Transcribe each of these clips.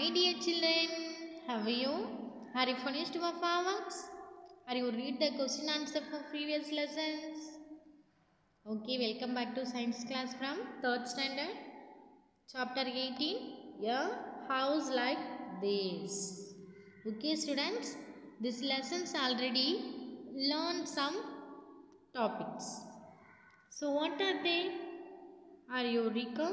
My dear children, how are you? Are you finished your homeworks? Are you read the question answer for previous lessons? Okay, welcome back to science class from 3rd standard. Chapter 18, a house like this. Okay students, this lessons already learned some topics. So what are they? Are you recall?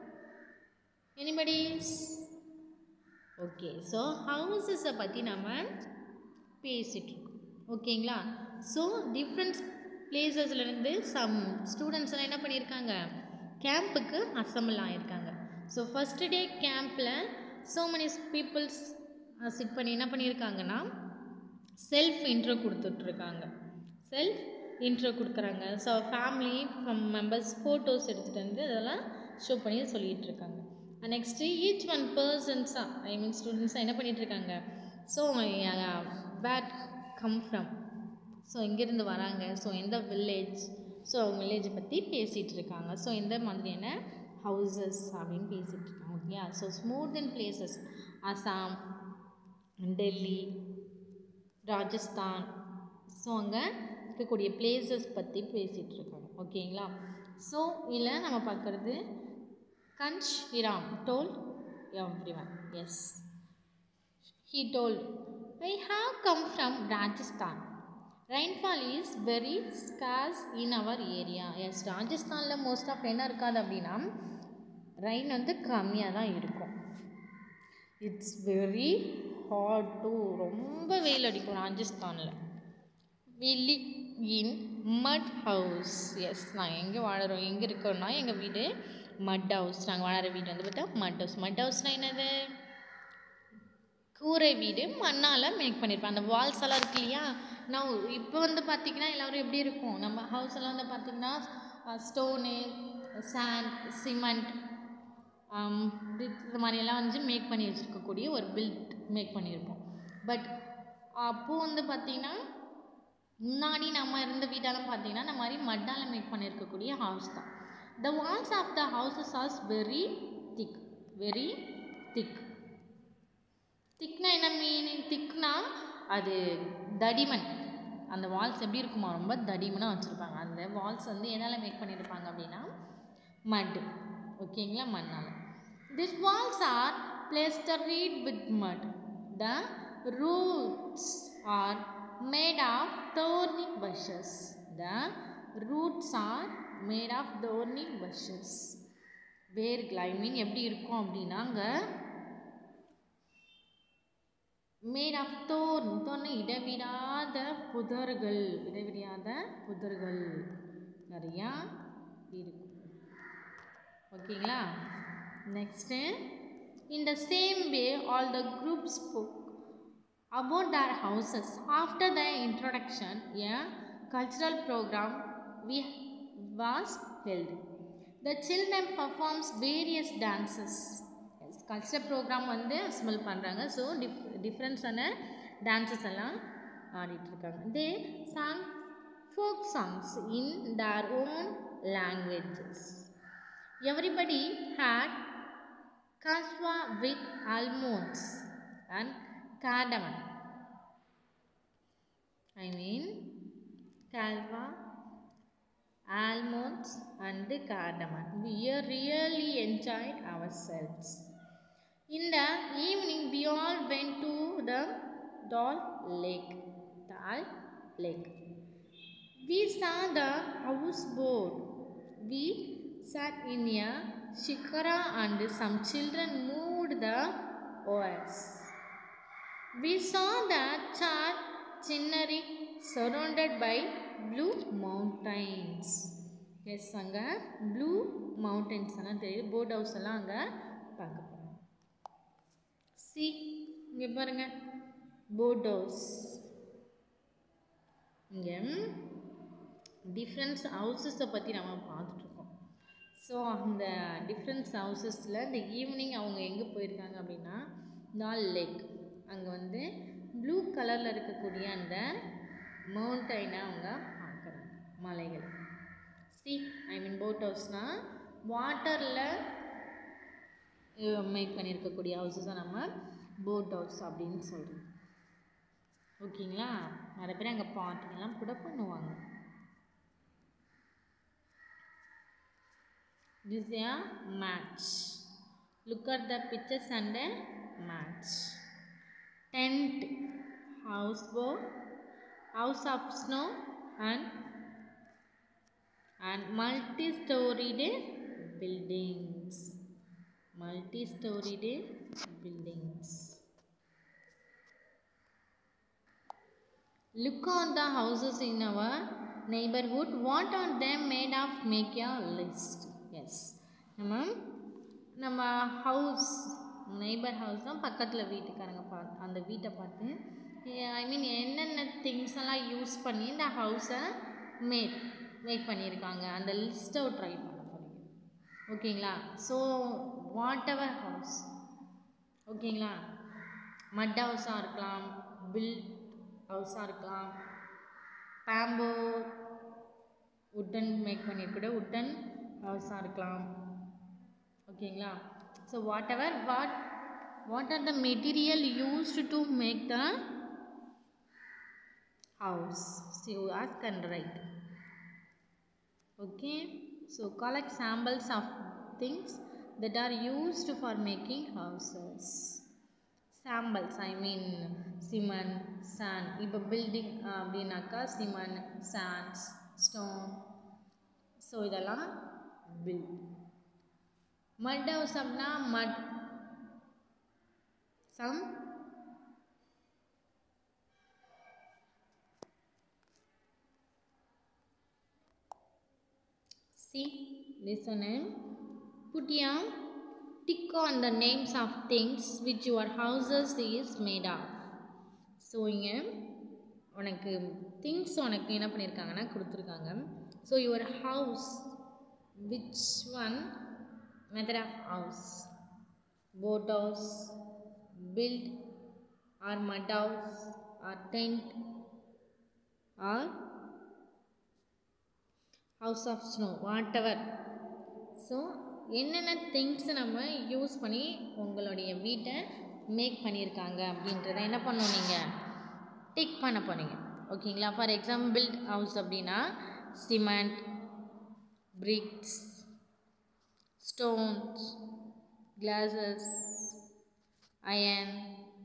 Anybody's? Okay, so houses பற்றி நம்ம பேசிட்டு இருக்கோம் ஓகேங்களா. So different பிளேசஸ்லேருந்து some students எல்லாம் என்ன பண்ணியிருக்காங்க, கேம்புக்கு அசம்பிள் ஆகியிருக்காங்க. ஸோ ஃபஸ்ட்டு டே கேம்பில் ஸோ மெனி பீப்புள்ஸ் சிட் பண்ணி என்ன பண்ணியிருக்காங்கன்னா செல்ஃப் இன்ட்ரோ கொடுத்துட்ருக்காங்க. செல்ஃப் இன்ட்ரோ கொடுக்குறாங்க. ஸோ ஃபேமிலி மெம்பர்ஸ் ஃபோட்டோஸ் எடுத்துகிட்டு வந்து அதெல்லாம் ஷோ பண்ணி சொல்லிகிட்டு இருக்காங்க. நெக்ஸ்ட்டு ஈச் ஒன் பர்சன்ஸாக ஸ்டூடெண்ட்ஸாக என்ன பண்ணிகிட்ருக்காங்க, so where come from, so எங்கேருந்து வராங்க, ஸோ எந்த வில்லேஜ், ஸோ அவங்க வில்லேஜை பற்றி பேசிகிட்டு இருக்காங்க. ஸோ இந்த மாதிரியான ஹவுசஸ் அப்படின்னு பேசிகிட்டு இருக்காங்க. Okay, so more than places Assam, Delhi, Rajasthan, so அங்கே இருக்கக்கூடிய பிளேசஸ் பற்றி பேசிகிட்டு இருக்காங்க. ஓகேங்களா. ஸோ இதில் நம்ம பார்க்குறது Kanshhiram told everyone. Yes, he told, I have come from Rajasthan. Rainfall is very scarce in our area. Yes, ராஜஸ்தானில் மோஸ்ட் ஆஃப் என்ன இருக்காது அப்படின்னா ரெயின் வந்து கம்மியாக தான் இருக்கும். இட்ஸ் வெரி ஹாட் டூ, ரொம்ப வெயில் அடிக்கும் ராஜஸ்தானில். We live in mud house. Yes, நான் எங்கே வாழறோம், எங்கே இருக்கோன்னா எங்கள் வீடு மட் ஹவுஸ். நாங்கள் வாழற வீடு வந்து பார்த்தா மட் ஹவுஸ். மட் ஹவுஸ்னால் என்னது, கூரை வீடு, மண்ணால் மேக் பண்ணியிருப்பேன். அந்த வால்ஸ் எல்லாம் இருக்கு இல்லையா. நான் இப்போ வந்து பார்த்திங்கன்னா எல்லோரும் எப்படி இருக்கும், நம்ம ஹவுஸ் எல்லாம் வந்து பார்த்திங்கன்னா ஸ்டோனு, சாண்ட், சிமெண்ட், இது மாதிரியெல்லாம் வந்து மேக் பண்ணி வச்சுருக்கக்கூடிய ஒரு பில்ட் மேக் பண்ணியிருப்போம். பட் அப்போது வந்து பார்த்திங்கன்னா முன்னாடி நம்ம இருந்த வீடெல்லாம் பார்த்திங்கன்னா இந்த மாதிரி மட்டால் மேக் பண்ணியிருக்கக்கூடிய ஹவுஸ் தான். The walls of the houses are very thick. Very thick. திக்னா என்ன மீனிங், திக்னா அது தடிமன். அந்த வால்ஸ் எப்படி இருக்குமா, ரொம்ப தடிமனாக வச்சுருப்பாங்க. அந்த வால்ஸ் வந்து என்னால் மேக் பண்ணியிருப்பாங்க அப்படின்னா மட். ஓகேங்களா, மண்ணால். These walls are plastered with mud. The roots are made of thorny bushes. The roots are made of thorny bushes. வேர்கள் எப்படி இருக்கும் அப்படின்னா அங்கே மேட் ஆஃப் தோர்ன், இடைவிடாத புதர்கள், நிறையா இருக்கும். ஓகேங்களா. Next, in the same way all the groups spoke about their houses. After the introduction, a cultural program was held. The children performs various dances. Yes, cultural program வந்து assemble பண்ணுறாங்க. So டிஃப்ரெண்ட்ஸான dances எல்லாம் ஆடிட்டுருக்காங்க. They sang folk songs in their own languages. Everybody had kaswa with almonds and cardamom. Kalwa, almonds and cardamom. We really enjoyed ourselves. In the evening we all went to the Dal Lake. We saw the houseboat. We sat in a shikara and some children moved the oars. We saw the Chinnari surrounded by blue mountains. Yes, அங்கே blue mountains எல்லாம் தெரியுது. Boat house எல்லாம் அங்கே பார்க்க போகிறோம். See, இங்கே பாருங்க, boat house. இங்கே டிஃப்ரெண்ட்ஸ் ஹவுசஸை பற்றி நம்ம பார்த்துட்ருக்கோம். ஸோ அந்த டிஃப்ரெண்ட்ஸ் ஹவுசஸில் இந்த ஈவினிங் அவங்க எங்கே போயிருக்காங்க அப்படின்னா டால் லேக். அங்கே வந்து ப்ளூ கலரில் இருக்கக்கூடிய அந்த மவுண்டைனை அவங்க பார்க்குறாங்க, மலைகள். போட் ஹவுஸ்னால் வாட்டரில் மேக் பண்ணியிருக்கக்கூடிய ஹவுஸஸை நம்ம போட் ஹவுஸ் அப்படின்னு சொல்கிறோம். ஓகேங்களா? நிறைய பேர் அங்கே பார்ட்டிங்கெல்லாம் கூட பண்ணுவாங்க. This is a match. Look at the pictures and a match. Tent, houseboat, house of snow, and multi-storied buildings. Multi-storied buildings. Look on the houses in our neighborhood. What are they made of? Make a list. Yes. நம்ம house neighbour house தான் பக்கத்தில் வீட்டுக்காரங்க பார்த்து அந்த வீட்டை பார்த்து ஐ மீன் என்னென்ன things எல்லாம் யூஸ் பண்ணி இந்த ஹவுஸை மேக் பண்ணியிருக்காங்க அந்த லிஸ்ட்டை ட்ரை பண்ண போகிறீங்க. ஓகேங்களா? ஸோ வாட் எவர் ஹவுஸ், ஓகேங்களா, மட் ஹவுஸாக இருக்கலாம், பில்ட் ஹவுஸாக இருக்கலாம், பேம்போ உட்டன் மேக் பண்ணியிருக்கிற உட்டன் ஹவுஸாக இருக்கலாம். ஓகேங்களா? So what are the material used to make the house? So you ask and write. Okay, so collect samples of things that are used for making houses. Samples, I mean cement, sand. இப்போ building அப்படின்னாக்கா cement, sand, stone. So இதெல்லாம் build. Mud house அப்படின்னா mud, some see this one. Put a tick on the names of things which your houses is made of. So இங்கே உனக்கு things உனக்கு என்ன பண்ணியிருக்காங்கன்னா கொடுத்துருக்காங்க. So your house which one method of house? Boat house, build or mud house or tent or house of snow, whatever. So என்னென்ன things நம்ம use பண்ணி உங்களுடைய வீட்டை மேக் பண்ணியிருக்காங்க அப்படின்றத என்ன பண்ணணும், நீங்கள் டிக் பண்ண போகிறீங்க. ஓகேங்களா? ஃபார் எக்ஸாம்பிள் ஹவுஸ் அப்படின்னா cement, bricks, stones, glasses, iron.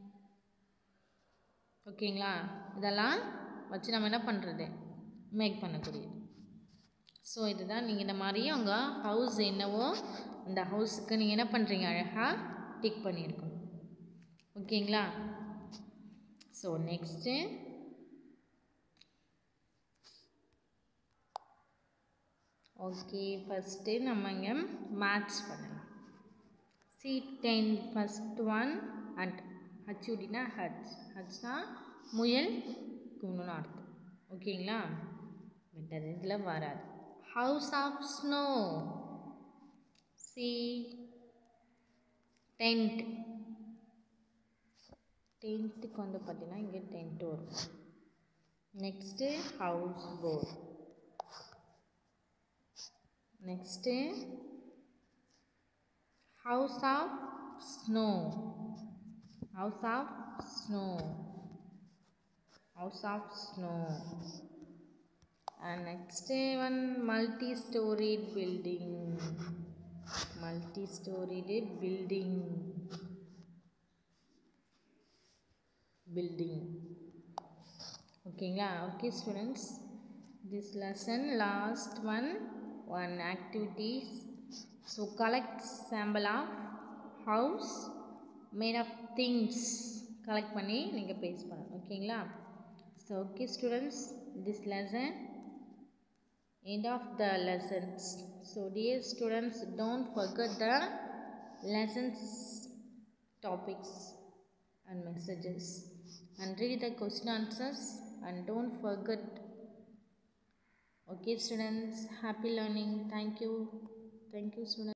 ஓகேங்களா? இதெல்லாம் வச்சு நம்ம என்ன பண்ணுறது, மேக் பண்ணக்கூடியது. ஸோ இதுதான் நீங்கள் இந்த மாதிரி உங்கள் ஹவுஸ் என்னவோ அந்த ஹவுஸுக்கு நீங்கள் என்ன பண்ணுறீங்க, அழகாக டிக் பண்ணியிருக்கணும். ஓகேங்களா? ஸோ நெக்ஸ்ட்டு ஓகே, ஃபஸ்ட்டு நம்ம இங்கே மேட்ச் பண்ணலாம். C10 ஃபஸ்ட் ஒன் அண்ட் ஹச்யூடினா ஹச்னா முயல் கூணுன்னு அர்த்தம். ஓகேங்களா? பட் அது இதில் வராது. House of snow, C tent. டென்ட்டுக்கு வந்து பார்த்தீங்கன்னா இங்கே டென்ட் வரும். Next house boat. Next house of snow, house of snow, house of snow. And next one multi-storied building, multi-storied building. ஓகேங்களா? Okay students, this lesson last one activities. So collect sample of house made of things. collect பண்ணி நீங்கள் paste பண்ணணும். ஓகேங்களா? So okay students, this lesson end of the lessons. So dear students, don't forget the lessons topics and messages and read the question answers and don't forget. Okay students, happy learning. Thank you students.